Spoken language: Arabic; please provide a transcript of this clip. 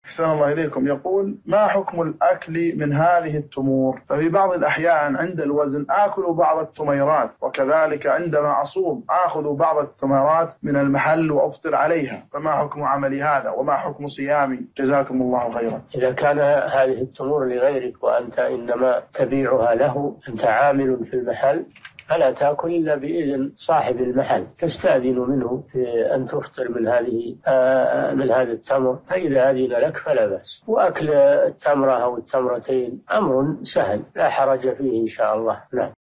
أحسن الله إليكم. يقول: ما حكم الأكل من هذه التمور؟ ففي بعض الأحيان عند الوزن آكل بعض التميرات، وكذلك عندما أصوم آخذ بعض التميرات من المحل وأفطر عليها، فما حكم عملي هذا وما حكم صيامي؟ جزاكم الله خيرا. إذا كان هذه التمور لغيرك وأنت إنما تبيعها له، أنت عامل في المحل، فلا تأكل إلا بإذن صاحب المحل، تستأذن منه في أن تفطر من هذا التمر، فإذا أذن لك فلا بأس. وأكل التمرة أو التمرتين أمر سهل لا حرج فيه إن شاء الله. نعم.